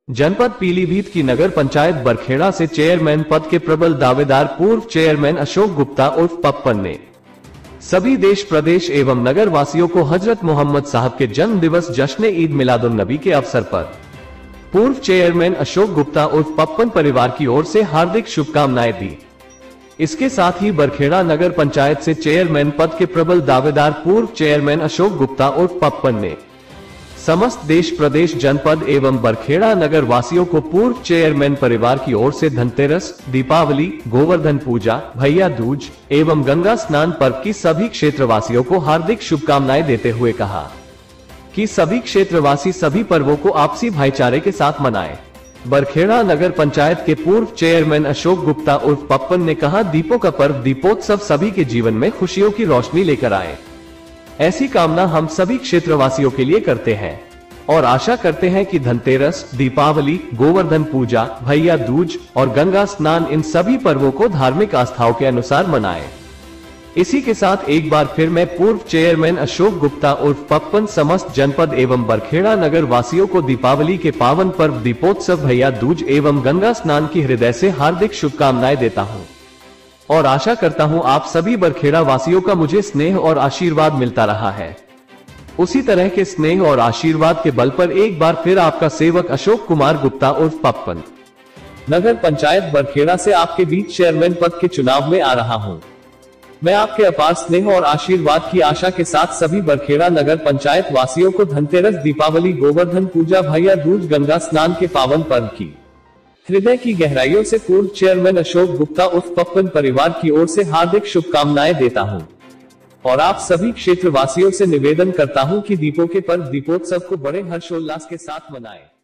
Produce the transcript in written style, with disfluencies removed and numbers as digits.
जनपद पीलीभीत की नगर पंचायत बरखेड़ा से चेयरमैन पद के प्रबल दावेदार पूर्व चेयरमैन अशोक गुप्ता उर्फ पप्पन ने सभी देश प्रदेश एवं नगर वासियों को हजरत मोहम्मद साहब के जन्म दिवस जश्न ईद मिलादुन नबी के अवसर पर पूर्व चेयरमैन अशोक गुप्ता उर्फ पप्पन परिवार की ओर से हार्दिक शुभकामनाएं दी। इसके साथ ही बरखेड़ा नगर पंचायत से चेयरमैन पद के प्रबल दावेदार पूर्व चेयरमैन अशोक गुप्ता उर्फ पप्पन ने समस्त देश प्रदेश जनपद एवं बरखेड़ा नगर वासियों को पूर्व चेयरमैन परिवार की ओर से धनतेरस, दीपावली, गोवर्धन पूजा, भैया दूज एवं गंगा स्नान पर्व की सभी क्षेत्रवासियों को हार्दिक शुभकामनाएं देते हुए कहा कि सभी क्षेत्रवासी सभी पर्वों को आपसी भाईचारे के साथ मनाएं। बरखेड़ा नगर पंचायत के पूर्व चेयरमैन अशोक गुप्ता उर्फ पप्पन ने कहा, दीपों का पर्व दीपोत्सव सभी के जीवन में खुशियों की रोशनी लेकर आए, ऐसी कामना हम सभी क्षेत्रवासियों के लिए करते हैं और आशा करते हैं कि धनतेरस, दीपावली, गोवर्धन पूजा, भैया दूज और गंगा स्नान इन सभी पर्वों को धार्मिक आस्थाओं के अनुसार मनाएं। इसी के साथ एक बार फिर मैं पूर्व चेयरमैन अशोक गुप्ता उर्फ पप्पन समस्त जनपद एवं बरखेड़ा नगर वासियों को दीपावली के पावन पर्व दीपोत्सव, भैया दूज एवं गंगा स्नान की हृदय से हार्दिक शुभकामनाएं देता हूं और आशा करता हूं आप सभी बरखेड़ा वासियों का मुझे स्नेह और आशीर्वाद मिलता रहा है। उसी तरह के स्नेह और आशीर्वाद के बल पर एक बार फिर आपका सेवक अशोक कुमार गुप्ता उर्फ पप्पन नगर पंचायत बरखेड़ा से आपके बीच चेयरमैन पद के चुनाव में आ रहा हूं। मैं आपके अपार स्नेह और आशीर्वाद की आशा के साथ सभी बरखेड़ा नगर पंचायत वासियों को धनतेरस, दीपावली, गोवर्धन पूजा, भैया दूज, गंगा स्नान के पावन पर्व की हृदय की गहराइयों से पूर्व चेयरमैन अशोक गुप्ता उर्फ पप्पन परिवार की ओर से हार्दिक शुभकामनाएं देता हूं और आप सभी क्षेत्रवासियों से निवेदन करता हूं कि दीपों के पर्व दीपोत्सव को बड़े हर्षोल्लास के साथ मनाएं।